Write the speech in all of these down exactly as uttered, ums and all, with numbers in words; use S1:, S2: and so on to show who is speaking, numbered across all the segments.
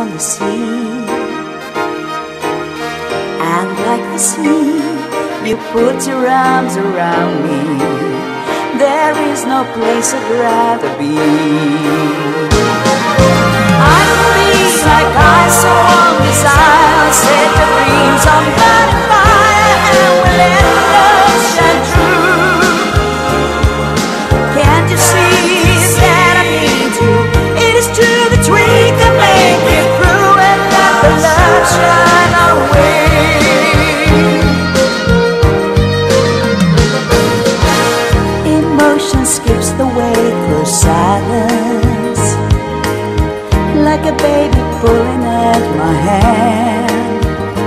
S1: on the sea. And like the sea, you put your arms around me. There is no place I'd rather be. I believe like ice on this isle, set the dreams on burning fire, and we'll let love shine through. Can't you see that I need you? It is true that we can make it through, and let the love shine our way. Emotion skips the way through silence, like a baby pulling at my hand.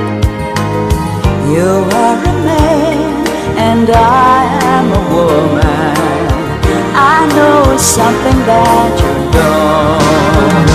S1: You are a man and I am a woman. I know it's something that you don't.